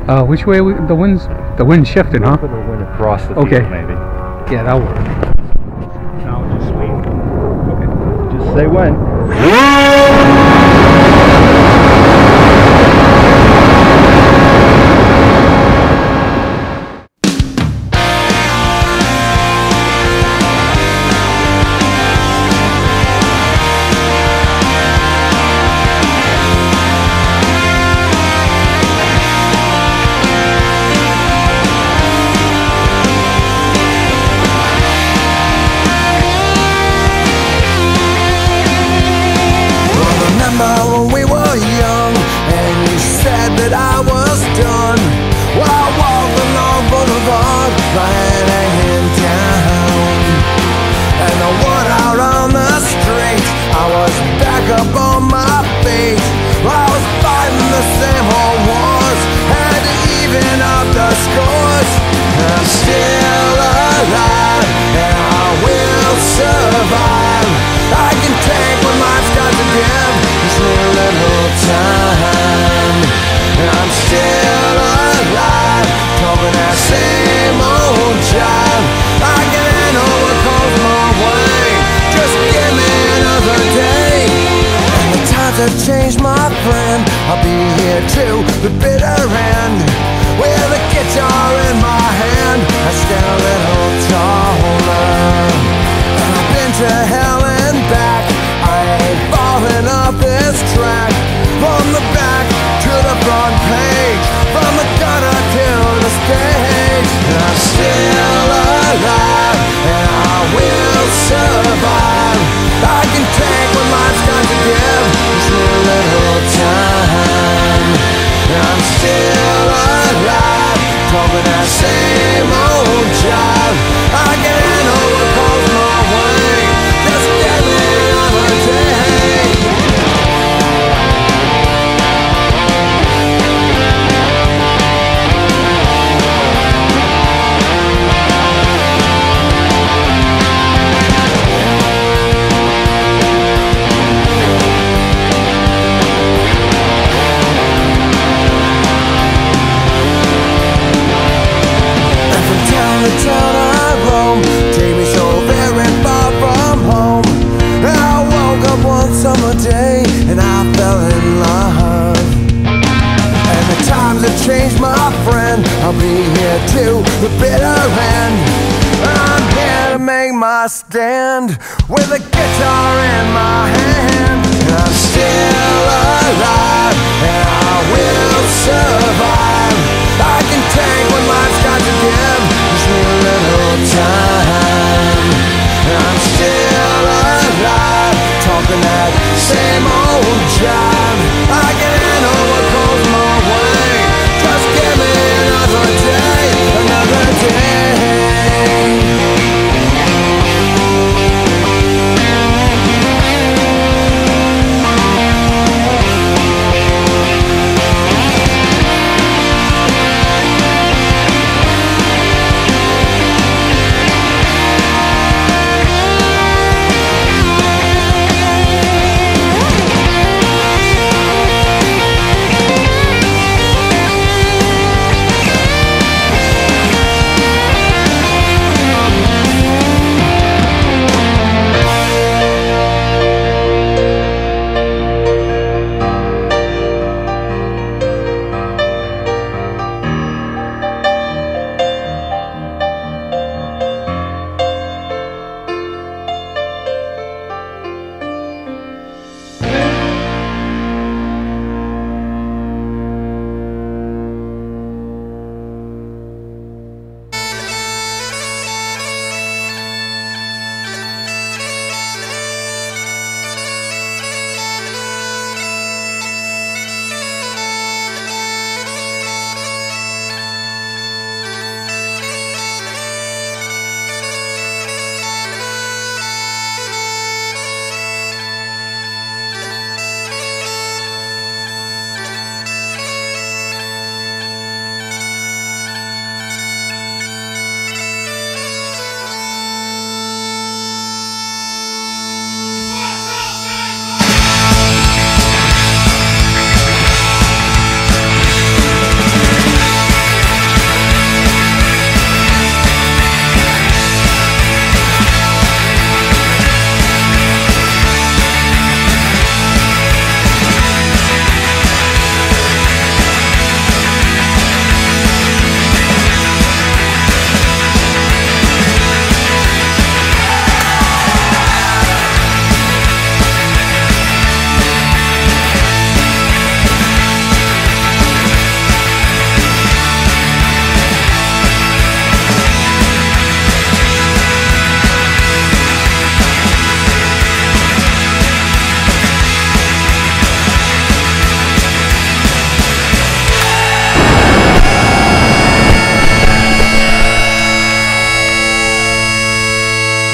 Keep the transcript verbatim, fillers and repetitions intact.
Uh, which way we, the wind's the wind shifting, huh? Put the wind across the okay. field, maybe. Yeah, that'll work. Now just swing. Okay. Just say when. When we were young and you said that I was done, while I walked along Boulevard right in town, and the word out on the street, I was back up on my feet. I was fighting the same old wars, had to even up the scores. I'm still alive and I will survive. I can take what life's got to give, just need a little time. I'm still alive, talking that same old jive. I can handle what comes my way, just give me another day. And the times have changed, my friend, I'll be here to the bitter end. With a guitar in my hand, I stand a little taller. And I've been to hell and back, I ain't falling off this track. From the back to the front page, from the gutter to the stage. I'm still alive and I will survive. I can take what life's got to give, just need a little time. I'm still alive, talking that same old jive. I can handle what comes my way, just give me another day. The town I roam, take me so very far from home. And I woke up one summer day and I fell in love. And the times have changed, my friend, I'll be here to the bitter end. I'm here to make my stand, with a guitar in my hand. And I'm still alive and I will survive. I can take what life's got to give, just need a little time. I'm still alive, talking that same old jive.